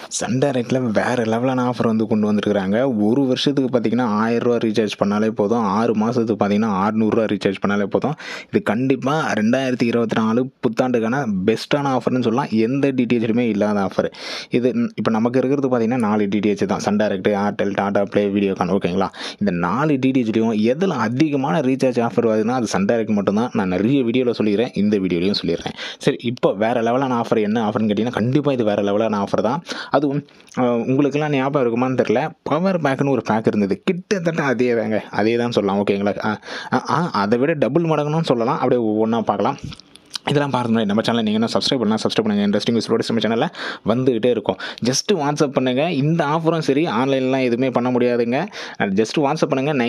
Sun டைரக்ட்டில் வேறு லெவலான offer வந்து கொண்டு வந்திருக்கிறாங்க. ஒரு வருஷத்துக்கு பார்த்தீங்கன்னா ரூ. 1000 ரீசார்ஜ் பண்ணாலே போதும். 6 மாதத்துக்கு பார்த்தீங்கன்னா ரூ. 600 ரீசார்ஜ் பண்ணாலே போதும். இது கண்டிப்பாக 2024 புத்தாண்டுக்கான பெஸ்ட்டான ஆஃபர்னு சொல்லலாம். எந்த டிடிஹெச்லையுமே இல்லாத ஆஃபர் இது. இப்போ நமக்கு இருக்கிறது பார்த்தீங்கன்னா 4 டிடிஹெச் தான். சன் டைரக்ட், ஏர்டெல், டாடா ப்ளே, வீடியோகான். ஓகேங்களா? இந்த 4 டிடிஹெச்லையும் எதில் அதிகமான ரீசார்ஜ் ஆஃபர் வருதுன்னா அது சன் டைரக்ட் மட்டும்தான். நான் நிறைய வீடியோவில் சொல்லிடுறேன், இந்த வீடியோலையும் சொல்லிடுறேன். சரி, இப்போ வேறு லெவலான ஆஃபர் என்ன ஆஃபர்னு கேட்டிங்கன்னா கண்டிப்பாக இது வேறு லெவலான ஆஃபர் தான். அதுவும் உங்களுக்கெல்லாம் ஞாபகம் இருக்குமான்னு தெரில, பவர் பேக்குன்னு ஒரு பேக் இருந்தது. கிட்டத்தட்ட அதே தாங்க, அதே தான் சொல்லலாம். ஓகேங்களா? அதை விட டபுள் மடங்குன்னு சொல்லலாம். அப்படியே ஒவ்வொன்றா பார்க்கலாம். இதெல்லாம் பாருங்கள். நம்ம சேனல் நீங்கள் என்ன சப்ஸ்கிரைப் பண்ணலாம், சப்ஸ்கிரைப் பண்ணுங்கள். இன்ட்ரெஸ்டிங் ஸ்டோரிஸ் நம்ம சேனலில் வந்துகிட்டே இருக்கும். ஜஸ்ட்டு வாட்ஸ்அப் பண்ணுங்கள். இந்த ஆஃபரும் சரி, ஆன்லைன்லாம் எதுவுமே பண்ண முடியாதுங்க. ஜஸ்ட்டு வாட்ஸ்அப் பண்ணுங்கள்.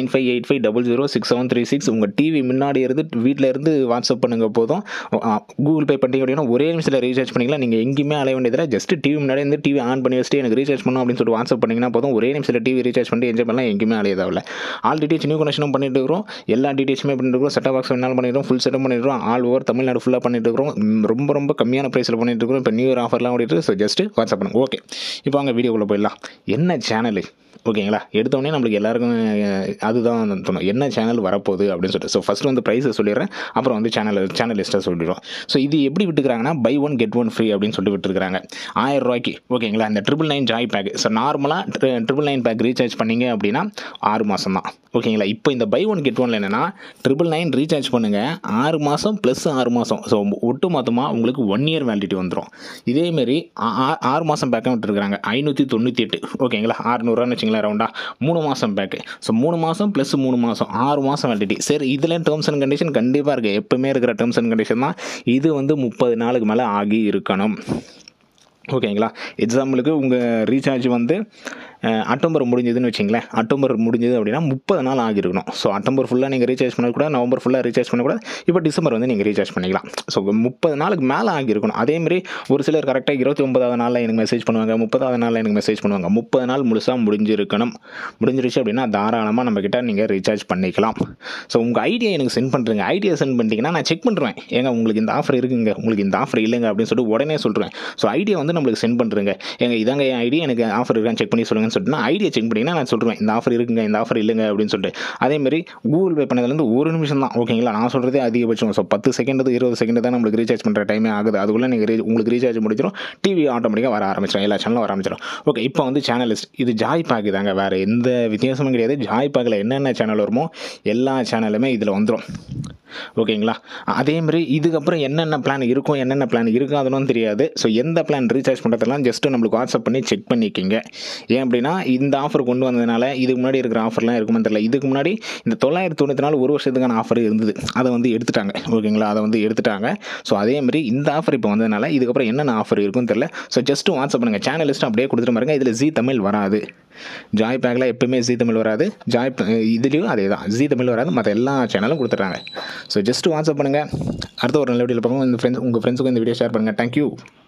9585006736. உங்கள் டிவி முன்னாடி இருந்து வீட்டில் இருந்து வாட்ஸ்அப் பண்ணுங்கள் போதும். கூகுள் பே பண்ணிட்டீங்க அப்படின்னா ஒரே நிமிஷத்தில் ரீசார்ஜ் பண்ணிக்கலாம். நீங்கள் எங்கேயுமே அலைய வேண்டியதில்லை. ஜஸ்ட்டு டிவி முன்னாடி இருந்து டிவி ஆன் பண்ணி வச்சுட்டு எனக்கு ரீசார்ஜ் பண்ணணும் அப்படின்னு சொல்லிட்டு வாட்ஸ்அப் பண்ணிங்கன்னா போதும். ஒரே நிமிஷத்தில் டிவி ரீசார்ஜ் பண்ணிட்டு என்ஜாய் பண்ணலாம். எங்கேயுமே அலைய தேவையில்லை. ஆல் டிடிஹெச் நியூ கனெக்ஷனும் பண்ணிட்டு இருக்கிறோம். எல்லா டிடிஹெச்சுமே பண்ணிட்டு இருக்கிறோம். செட்டப் பாக்ஸ் வேணாலும் பண்ணிடுறோம். ஃபுல் செட்டப் பண்ணிடுறோம். ஆல் ஓவர் தமிழ்நாடு ஃபுல்லாக பண்ணிட்டு இருக்கிறோம். ரொம்ப கம்மியான ப்ரைஸில் பண்ணிட்டு இருக்கிறோம். இப்போ நியூ இயர் ஆஃபர்லாம் ஓடிட்டு. ஸோ ஜஸ்ட்டு வாட்ஸ்அப் பண்ணுங்க. ஓகே, இப்போ அங்கே வீடியோக்குள்ளே போயிடலாம். என்ன சேனலு? ஓகேங்களா? எடுத்தோடனே நம்மளுக்கு எல்லாருக்கும் அதுதான் தோணும், என்ன சேனல் வரப்போகுது அப்படின்னு சொல்லிட்டு. ஸோ ஃபஸ்ட்டு வந்து ப்ரைஸை சொல்லிடுறேன், அப்புறம் வந்து சேனல் லிஸ்ட்டாக சொல்லிடுவோம். ஸோ இது எப்படி விட்டுக்கிறாங்கன்னா buy one get one free அப்படின்னு சொல்லிட்டு விட்டுருக்காங்க 1000 ரூபாய்க்கு. ஓகேங்களா? இந்த 999 ஜாய் பேக். ஸோ நார்மலாக 999 பேக் ரீசார்ஜ் பண்ணிங்க அப்படின்னா 6 மாதம் தான். ஓகேங்களா? இப்போ இந்த பை ஒன் கெட் ஒன்ல என்னென்னா 999 ரீசார்ஜ் பண்ணுங்கள், 6 மாதம் ப்ளஸ் 6 மாதம். ஸோ ஒட்டு மொத்தமாக உங்களுக்கு 1 இயர் வேலிடிட்டி வந்துடும். இதேமாரி 6 மாதம் பேக்கும் விட்டுருக்காங்க 598. ஓகேங்களா? 600 வச்சுங்களேன் ரவுண்டா. 3 மாதம் பேக்கு. ஸோ 3 மாதம் ப்ளஸ் 3 மாதம் 6 மாதம் வேலிடிட்டி. சரி, இதில் டேர்ம்ஸ் அண்ட் கண்டிஷன் கண்டிப்பாக இருக்குது. எப்பவுமே இருக்கிற டேர்ம்ஸ் அண்ட் கண்டிஷன் தான். இது வந்து 30 நாளுக்கு மேலே ஆகி இருக்கணும். ஓகேங்களா? எக்ஸாம்பிளுக்கு உங்கள் ரீசார்ஜ் வந்து அக்டோபர் முடிஞ்சதுன்னு வச்சிங்களேன். அக்டோபர் முடிஞ்சது அப்படின்னா 30 நாள் ஆகிருக்கணும். ஸோ அக்டோபர் ஃபுல்லாக நீங்கள் ரீசார்ஜ் பண்ணக்கூடாது, நவம்பர் ஃபுல்லாக ரீசார்ஜ் பண்ணக்கூடாது. இப்போ டிசம்பர் வந்து நீங்கள் ரீசார்ஜ் பண்ணிக்கலாம். ஸோ 30 நாளுக்கு மேலே ஆகிருக்கணும். அதேமாதிரி ஒரு சிலர் கரெக்டாக 29வது நாளில் எனக்கு மெசேஜ் பண்ணுவாங்க, 30வது நாளில் எனக்கு மெசேஜ் பண்ணுவாங்க. 30 நாள் முழுசாக முடிஞ்சிருக்கணும். முடிஞ்சிருச்சு அப்படின்னா தாராளமாக நம்மக்கிட்ட நீங்கள் ரீசார்ஜ் பண்ணிக்கலாம். ஸோ உங்கள் ஐடியா எனக்கு சென்ட் பண்ணுறீங்க. ஐடியா சென்ட் பண்ணிட்டீங்கன்னா நான் செக் பண்ணுறேன். ஏங்க உங்களுக்கு இந்த ஆஃபர் இருக்குங்க, உங்களுக்கு இந்த ஆஃபர் இல்லைங்க அப்படின்னு சொல்லிட்டு உடனே சொல்கிறேன். ஸோ ஐடியா வந்து நம்மளுக்கு சென்ட் பண்ணுறேங்க. ஏங்க இதாங்க என் ஐடியா, எனக்கு ஆஃபர் இருக்கான்னு செக் பண்ணி சொல்லுங்கன்னு சொல்லிட்டு ஐடியா செக் பண்ணிங்கன்னா நான் சொல்கிறேன் இந்த ஆஃபர் இருக்குங்க, இந்த ஆஃபர் இல்லைங்க அப்படின்னு சொல்லிட்டு. அதேமாதிரி கூகுள் பே பண்ணதுலேருந்து 1 நிமிஷம் தான். ஓகேங்களா? நான் சொல்கிறதே அதிகபட்சம். ஸோ 10 செகண்ட் 20 செகண்ட் தான் நம்மளுக்கு ரீசார்ஜ் பண்ணுற டைமே ஆகுது. அதுக்குள்ளே நீங்கள் உங்களுக்கு ரீசார்ஜ் முடிச்சிடும். டிவி ஆட்டோமேட்டிக்காக வர ஆரம்பிச்சிடும். எல்லா சேனலும் வர ஆரம்பிச்சிடும். ஓகே, இப்போ வந்து சேனல் லிஸ்ட். இது ஜாய் பேக் தாங்க, வேறு எந்த வித்தியாசமும் கிடையாது. ஜாய் பேக்கில் என்னென்ன சேனல் வருமோ எல்லா சேனலுமே இதில் வந்துடும். ஓகேங்களா? அதேமாதிரி இதுக்கப்புறம் என்னென்ன பிளான் இருக்கும், என்னென்ன பிளான் இருக்காதுன்னு தெரியாது. ஸோ எந்த பிளான் ரீசார்ஜ் பண்ணுறதெல்லாம் ஜஸ்ட்டு நம்மளுக்கு வாட்ஸ்அப் பண்ணி செக் பண்ணிக்கிங்க. ஏன் அப்படின்னா இந்த ஆஃபர் கொண்டு வந்ததுனால இதுக்கு முன்னாடி இருக்கிற ஆஃபர்லாம் இருக்குமான்னு தெரியல. இதுக்கு முன்னாடி இந்த 994 ஒரு வருஷத்துக்கான ஆஃபர் இருந்தது, அதை வந்து எடுத்துட்டாங்க. ஓகேங்களா? அதை வந்து எடுத்துட்டாங்க. ஸோ அதேமாதிரி இந்த ஆஃபர் இப்போ வந்ததுனால இதுக்கப்புறம் என்னென்ன ஆஃபர் இருக்குன்னு தெரியல. ஸோ ஜஸ்ட்டு வாட்ஸ்அப் பண்ணுங்கள். சேனல் லிஸ்ட்டு அப்படியே கொடுத்துட்டு பாருங்க. இதில் ஜீ தமிழ் வராது. ஜாய் பேக்கில் எப்பவுமே ஜீ தமிழ் வராது. இதுலேயும் அதே தான், ஜீ தமிழ் வராது. மற்ற எல்லா சேனலும் கொடுத்துட்றாங்க. ஸோ ஜஸ்ட்டு வாட்ஸ்அப் பண்ணுங்கள். அடுத்த ஒரு நல்ல வீடியோவில் பார்ப்போம். உங்கள் ஃப்ரெண்ட்ஸுக்கும் இந்த வீடியோ ஷேர் பண்ணுங்கள். தேங்க்யூ.